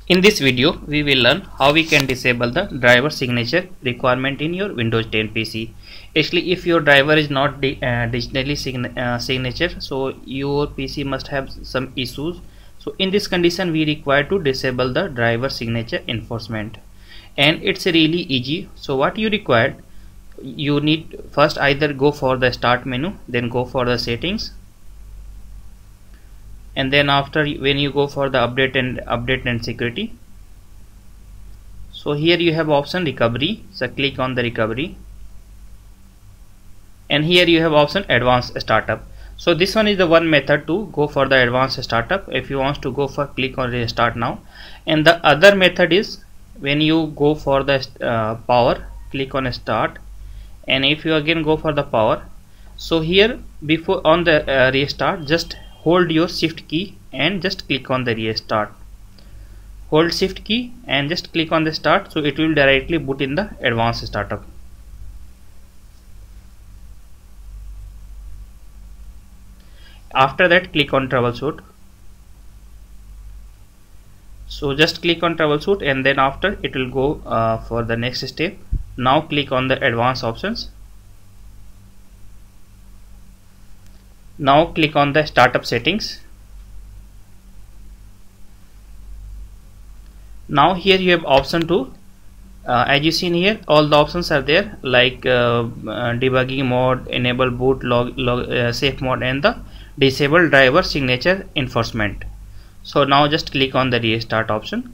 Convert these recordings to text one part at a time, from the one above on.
In this video, we will learn how we can disable the driver signature requirement in your Windows 10 PC. Actually, if your driver is not digitally signature, so your PC must have some issues. So in this condition, we require to disable the driver signature enforcement, and it's really easy. So what you require, you need first either go for the start menu, then go for the settings, and then after when you go for the update and security, so here you have option recovery, so click on the recovery, and here you have option advanced startup. So this one is the one method to go for the advanced startup. If you want to go for, click on restart now. And the other method is when you go for the power, click on start, and if you again go for the power, so here before on the restart, just hold your shift key and just click on the restart. Hold shift key and just click on the start, so it will directly boot in the advanced startup. After that, click on troubleshoot. So just click on troubleshoot, and then after it will go for the next step. Now click on the advanced options. Now click on the startup settings. Now here you have option to as you seen here, all the options are there, like debugging mode, enable boot safe mode, and the disable driver signature enforcement. So now just click on the restart option,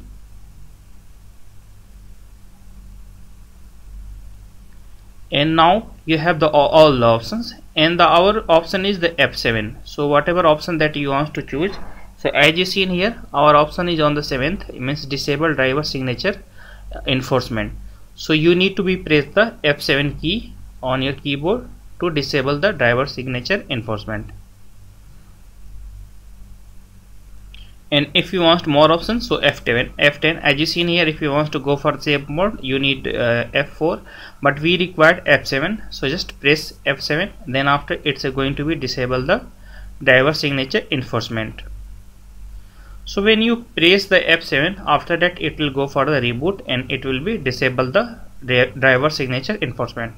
and now you have the all the options, and our option is the F7. So whatever option that you want to choose, so as you see in here, our option is on the 7th, it means disable driver signature enforcement. So you need to be press the F7 key on your keyboard to disable the driver signature enforcement. And if you want more options, so F10 as you see in here, if you want to go for safe mode, you need F4, but we required F7, so just press F7, then after it's going to be disable the driver signature enforcement. So when you press the F7, after that it will go for the reboot, and it will be disable the driver signature enforcement.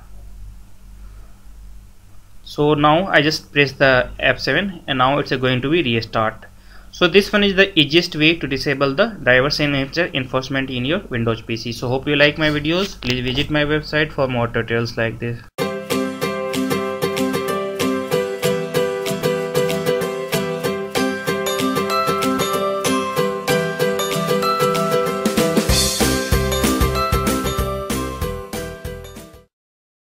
So now I just press the F7, and now it's going to be restart. So this one is the easiest way to disable the driver signature enforcement in your Windows PC. So hope you like my videos. Please visit my website for more tutorials like this.